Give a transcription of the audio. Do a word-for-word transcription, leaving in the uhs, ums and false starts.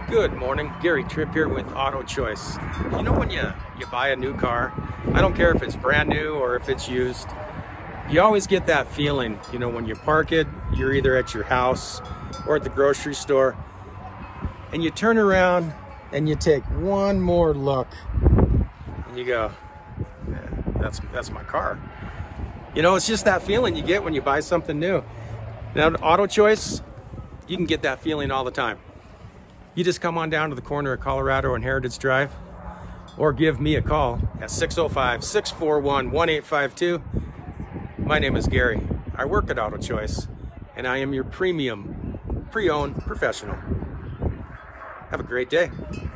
Good morning, Gary Tripp here with Auto Choice. You know when you, you buy a new car, I don't care if it's brand new or if it's used, you always get that feeling, you know, when you park it, you're either at your house or at the grocery store, and you turn around and you take one more look and you go, yeah, that's, that's my car. You know, it's just that feeling you get when you buy something new. Now, Auto Choice, you can get that feeling all the time. You just come on down to the corner of Colorado and Heritage Drive, or give me a call at six oh five, six four one, one eight five two. My name is Gary. I work at Auto Choice, and I am your premium pre-owned professional. Have a great day.